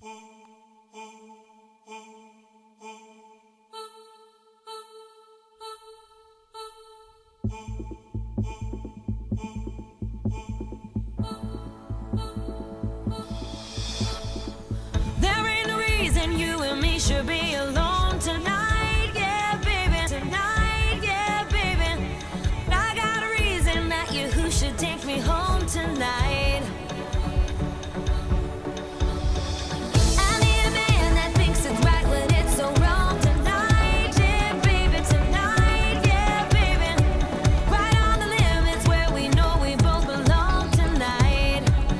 There ain't no reason you and me should be alone tonight, yeah, baby. Tonight, yeah, baby. I got a reason that you who should take me home tonight. I need a man that thinks it's right when it's so wrong tonight, yeah, baby. Tonight, yeah, baby. Right on the limits where we know we both belong tonight.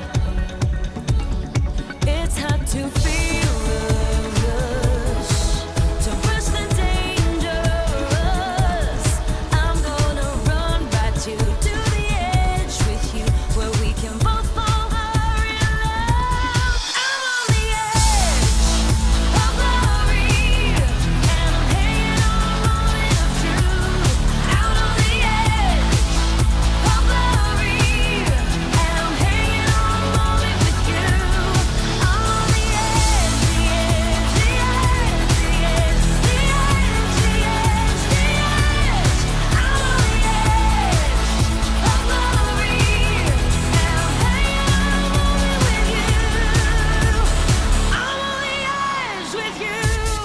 It's hard to feel the rush, to rush the dangerous. I'm gonna run right to the edge with you, where we can both fall in love. I'm on the edge of glory, and I'm hanging on a moment of truth. Out on the edge of glory, and I'm hanging on a moment with you. I'm on the edge, the edge, the edge, the edge, the edge, the edge, the edge. I'm on the edge of glory, and I'm hanging on a moment with you. I'm on the edge with you.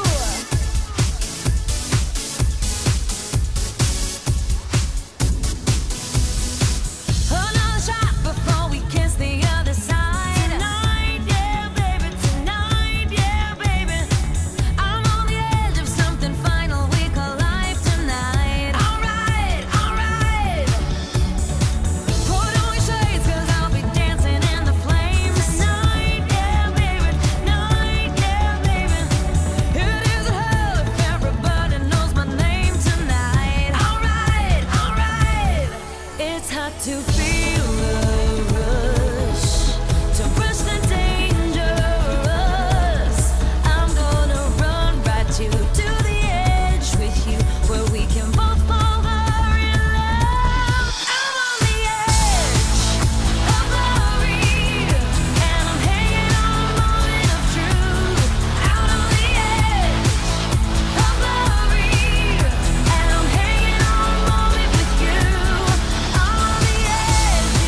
Another shot before we kiss the other side. Tonight, yeah, baby. Tonight, yeah, baby. I'm on the edge of something final we call life tonight. Alright, alright. Put on your shades, 'cause I'll be dancing in the flames. Tonight, yeah, baby. Tonight, yeah, baby. It isn't hell if everybody knows my name tonight. Alright, alright. It's hard to feel the rush, to rush the dangerous. I'm gonna run right to the edge with you, where we can both fall in love. I'm on the edge of glory, and I'm hanging on a moment of truth. Out on the edge of glory, and I'm hanging on a moment with you. I'm on the edge,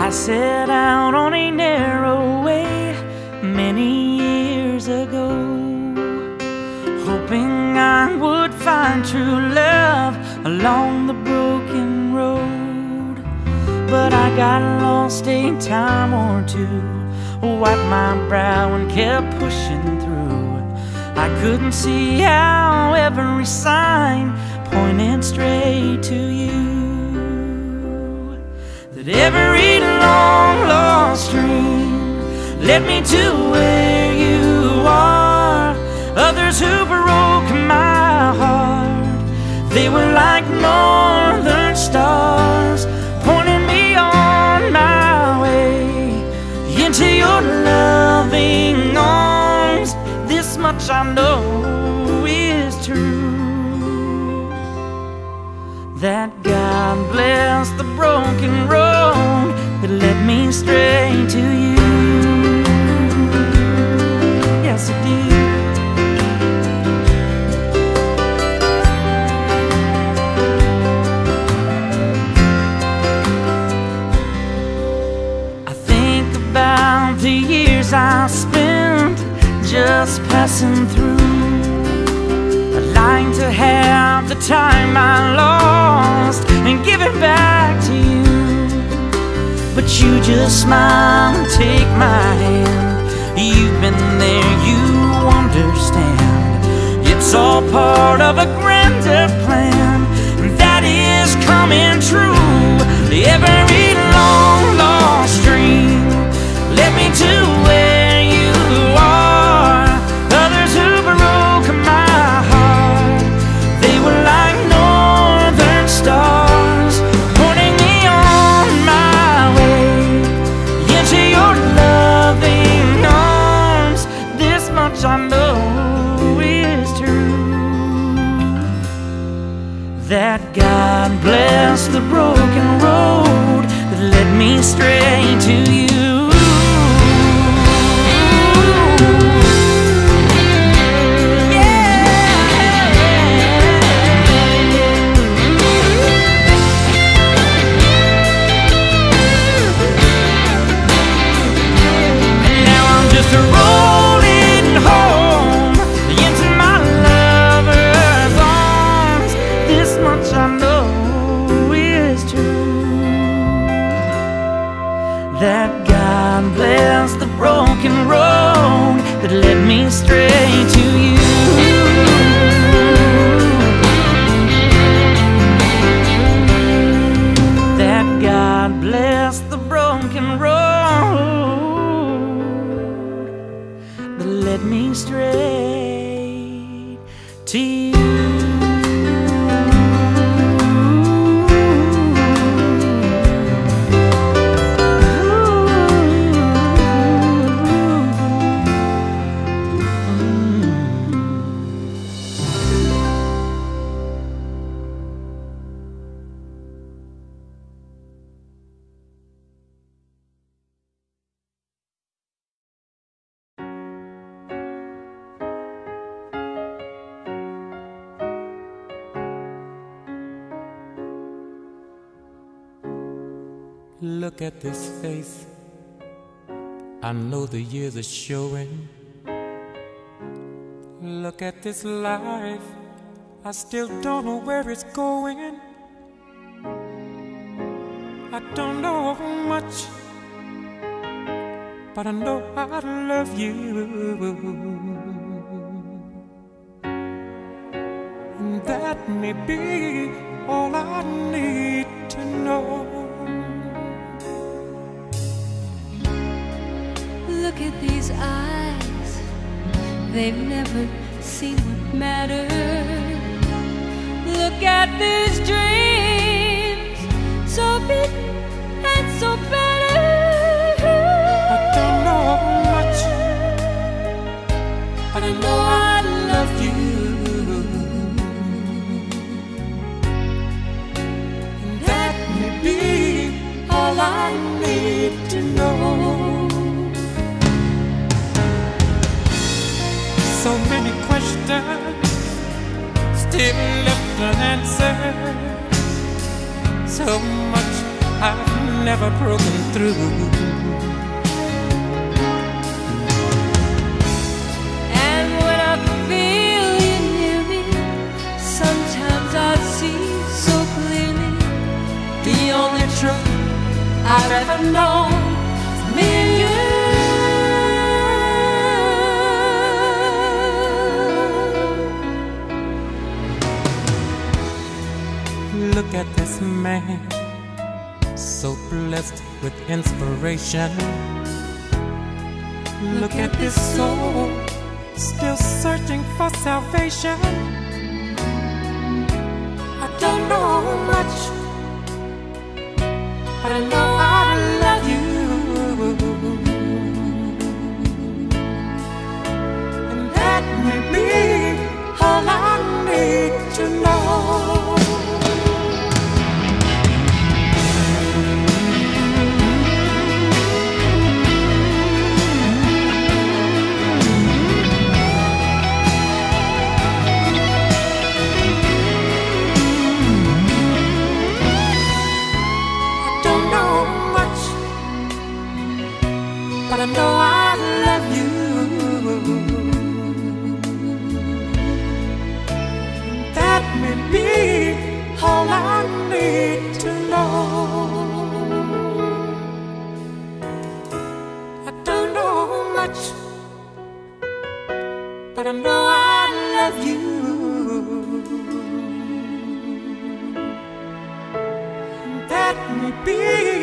I set out on a narrow way many years ago, hoping I would find true love along the broken road. But I got lost a time or two, wiped my brow and kept pushing through. I couldn't see how every sign pointed straight to you, that every long lost dream led me to where you are. Others who broke my heart, they were like northern stars, pointing me on my way into your loving arms. This much I know is true, that God bless the broken road that led me straight to you. Yes, it did. I think about the years I spent just passing through, lying to have the time I lost and give it back to you. But you just smile and take my hand. You've been there, you understand. It's all part of a grander plan that is coming true. Every long lost dream led me to where you are. Others who broke my heart, they were like northern stars, pointing me on my way into your loving arms. This much I know is true, that God bless the broken road that led me straight to you. Rolling home into my lover's arms. This much I know is true, that God bless the broken road that led me straight to you. That God bless the broken road that led me straight to you. Look at this face, I know the years are showing. Look at this life, I still don't know where it's going. I don't know much, but I know I love you, and that may be all I need to know. Look at these eyes, they've never seen what matters. Look at these dreams, so big and so better. I don't know much, but I know I love you, and that may be all I need to know. So many questions still left unanswered. So much I've never broken through. And when I feel you near me, sometimes I see so clearly the only truth I've ever known is me and you. Look at this man, so blessed with inspiration. Look at this soul, still searching for salvation. I don't know much, but I know I love you. And that may be all I need to know. But I know I love you. That may be all I need to know. I don't know much, but I know I love you. That may be